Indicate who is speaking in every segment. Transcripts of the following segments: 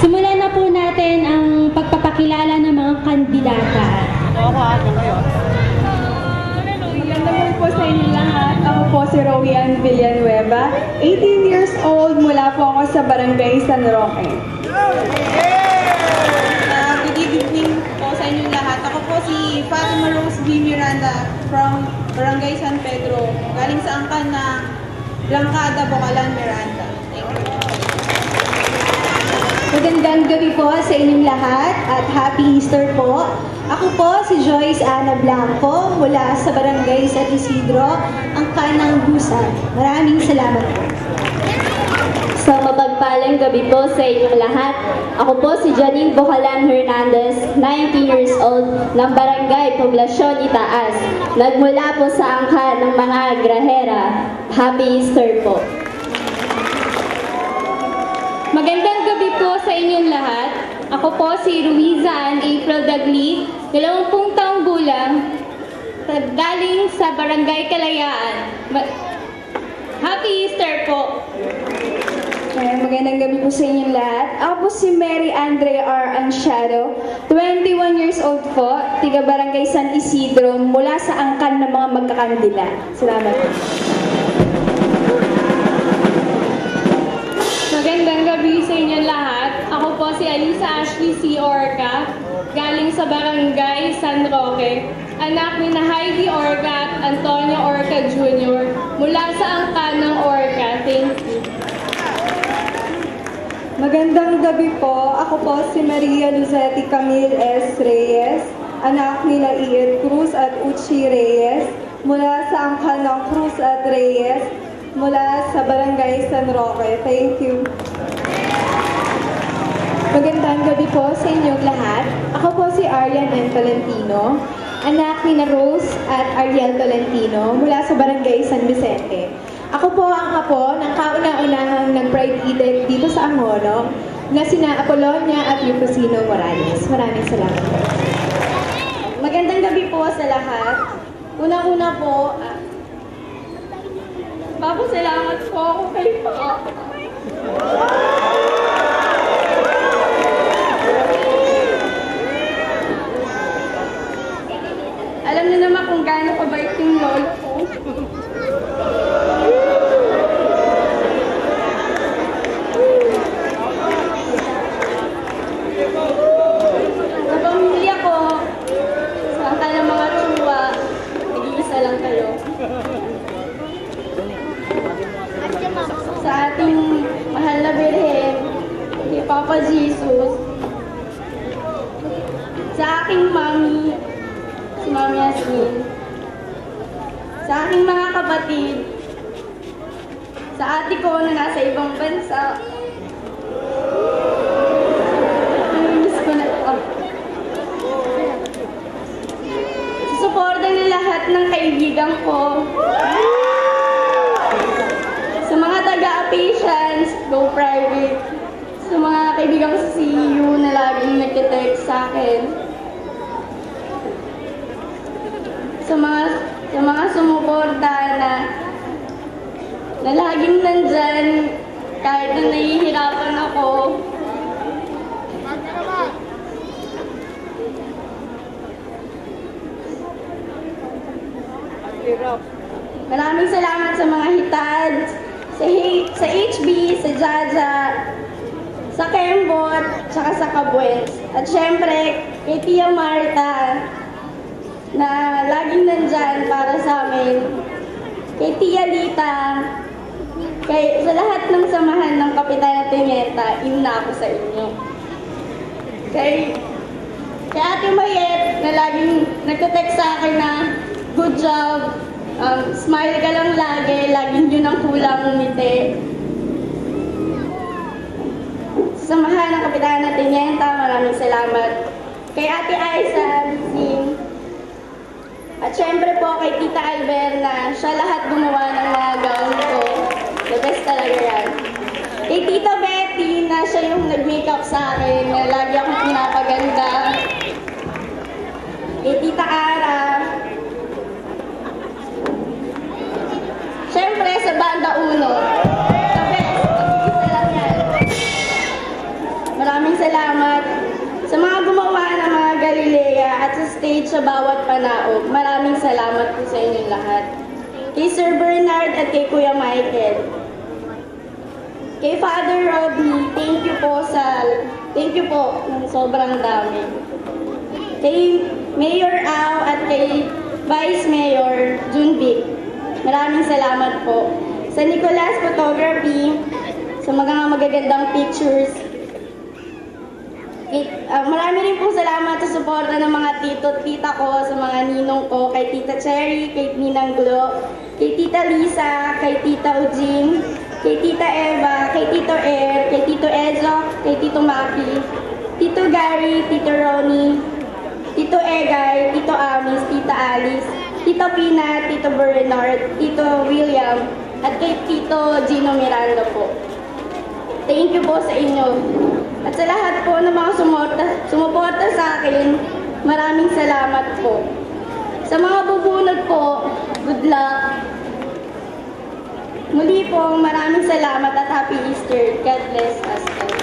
Speaker 1: Simulan na po natin ang pagpapakilala ng mga kandidata.
Speaker 2: Magandang po sa inyo lahat. Ako po si Rowian Villanueva. 18 years old, mula po ako sa Barangay San Roque.
Speaker 3: Good evening po sa inyo lahat. Ako po si Fatima Rose B. Miranda from Barangay San Pedro. Galing sa angkan ng Langkada, Bocalan, Miranda. Thank you.
Speaker 4: Magandang gabi po sa inyong lahat at Happy Easter po. Ako po si Joyce Ana Blanco mula sa Barangay San Isidro, angkan ng Busan. Maraming salamat po.
Speaker 5: So, mapagpalang gabi po sa inyong lahat. Ako po si Janine Bocalan Hernandez, 19 years old, ng Barangay Poblacion Itaas. Nagmula po sa angkan ng mga Grahera. Happy Easter po.
Speaker 1: Magandang gabi po sa inyong lahat. Ako po si Ruiza Ann April Dagli, 20 taong gulang, galing sa Barangay Kalayaan. Happy Easter po!
Speaker 2: Magandang gabi po sa inyong lahat. Ako po si Mary Andre R. Ansiado, 21 years old po, tiga Barangay San Isidro, mula sa angkan ng mga magkakandila. Salamat po.
Speaker 1: Magandang gabi sa inyong lahat. Ako po si Alisa Ashley C. Orca, galing sa Barangay San Roque. Anak ni na Heidi Orca at Antonio Orca Jr. mula sa angkan ng Orca. Thank you.
Speaker 2: Magandang gabi po. Ako po si Maria Luzetti Camille S. Reyes, anak nila Ied Cruz at Uchi Reyes, mula sa angkan ng Cruz at Reyes, mula sa Barangay San Roque. Thank you.
Speaker 4: Magandang gabi po sa inyong lahat. Ako po si Arian M. Tolentino, anak ni na Rose at Ariel Tolentino mula sa Barangay San Vicente. Ako po ang apo ng kauna-unahang nag-pride edict dito sa Angono na sina Apolonia at Eufrosino Morales. Maraming salamat po.
Speaker 5: Magandang gabi po sa lahat. Una-una po,
Speaker 1: Salamat po ako kay Papa. Alam niyo naman kung gaano kabait yung lolo ko. Sa pamilya ko, sa angkan ng mga tsuwa, nag-iisa lang kayo. Sa ating mahal na Birhen, kay Papa Jesus, sa aking mami, si Mami Yasmin, sa aking mga kapatid, sa ate ko na nasa ibang bansa, namimiss ko na ito. Sa suporta ng lahat ng kaibigan ko, sa mga taga-patients, go private, sa mga kaibigan ko sa CU na laging nagtitext sa akin, sa mga sumuporta na laging nandyan kahit na nahihirapan ako. Maraming salamat sa mga hitad, sa HB, sa Jaja, sa Kembot, tsaka sa Kabuens. At syempre, kay Tia Marta, na laging nandyan para sa amin. Kay Tia Lita, sa lahat ng samahan ng Kapitana Pimenta, na ako sa inyo. Kay Ate Mayet, na laging nagte-text sa akin na, good job, smile ka lang lagi, laging yun ang kulang ngiti. Sa samahan ng Kapitana Pimenta, maraming salamat. Kay Ate Aiza, Sing, at syempre po kay Tita Alberna, siya lahat gumawa ng mga gown ko. The best talaga yan. Kay Tita Betty, na siya yung nag-makeup sa akin, na lagi akong pinapaganda. Kay Tita Ara. Syempre sa Banda Uno. The best. Mag-isa lang yan. Maraming higit sa bawat panaog. Maraming salamat po sa inyong lahat. Kay Sir Bernard at kay Kuya Michael. Kay Father Rodney, thank you po ng sobrang dami. Kay Mayor Au at kay Vice Mayor Junvic, maraming salamat po. Sa Nicolas Photography, sa mga magagandang pictures. Marami rin po salamat sa suporta ng mga tito at tita ko, sa mga ninong ko, kay Tita Cherry, kay Ninang Glo, kay Tita Lisa, kay Tita Ujing, kay Tita Eva, kay Tito Er, kay Tito Ezo, kay Tito Maki, Tito Gary, Tito Ronnie, Tito Egay, Tito Amis, Tita Alice, Tito Pina, Tito Bernard, Tito William, at kay Tito Gino Miranda po. Thank you po sa inyo. At sa lahat po ng mga sumuporta sa akin, maraming salamat po. Sa mga bubunod po, good luck. Muli po, maraming salamat at Happy Easter. God bless us all.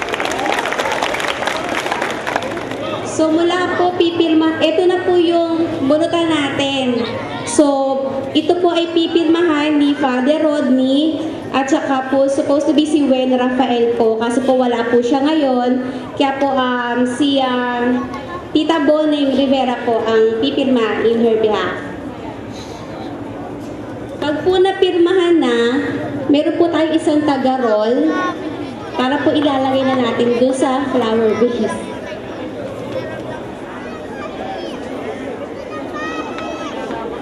Speaker 6: So mula po pipirma, ito na po yung bunutan natin. So ito po ay pipirmahan ni Father Rodney at saka po supposed to be si Wen Rafael po kasi po wala po siya ngayon. Kaya po si Tita Boneng Rivera po ang pipirma in her behalf. Pag po napirmahan na, meron po tayong isang taga-roll para po ilalagay na natin doon sa flower vase.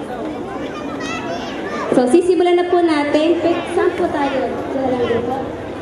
Speaker 6: So, sisimulan na po natin. Saan po tayo? Diyan lang po.